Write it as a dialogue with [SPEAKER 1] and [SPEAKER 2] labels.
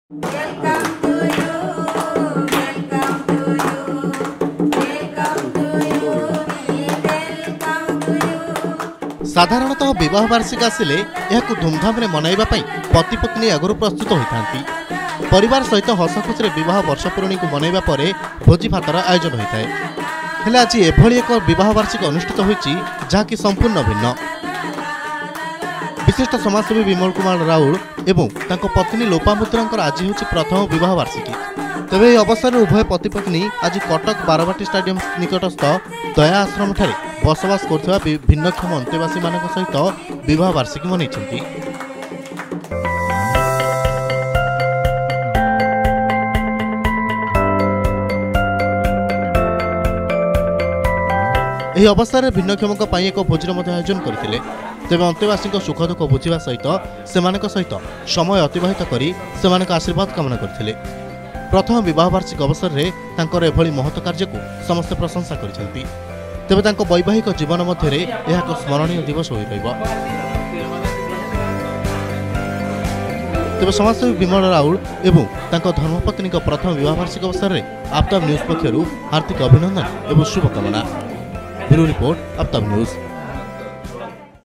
[SPEAKER 1] साधारणतः विवाह वार्षिक आसिले यह धूमधाम मनइबा पति पत्नी आगु प्रस्तुत होता परिवार सहित हसखुशी विवाह वर्षपूर्णी को मनइबा भोजी भातर आयोजन होता है। आज एभली एक विवाह वार्षिक अनुष्ठित होती जहाँकि संपूर्ण भिन्न। विशिष्ट समाजसेवी विमल कुमार राउल एवं तांको पत्नी लोपामुद्रा आज हूँ प्रथम विवाह वार्षिकी। तेज यह अवसर में उभय पति पत्नी आज कटक बारवाटी स्टाडियम निकटस्थ दया आश्रम ठारे बसवास कर भिन्नक्षम अंतेवासी मान सहित विवाह वार्षिकी मनई। यह अवसर में भिन्नक्षम एक भोजन आयोजन करते। तेज अंतेवासी सुख दुख बुझा सहित सहित समय अतिबाहित कर आशीर्वाद कामना करते। प्रथम विवाह वार्षिक अवसर में तांकर एभली महत् कार्य को समस्ते प्रशंसा करछन्ति। तेबे तांको वैवाहिक जीवन मध्य यह एक स्मरणीय दिवस होई रहइबो। तेबे समाजसेवी विमल राउल एवं तांको धर्मपत्नी प्रथम विवाह वार्षिक अवसर में आफ्ताब न्यूज पक्षरु हार्दिक अभिनंदन एवं शुभकामना। Bureau report Aftab news.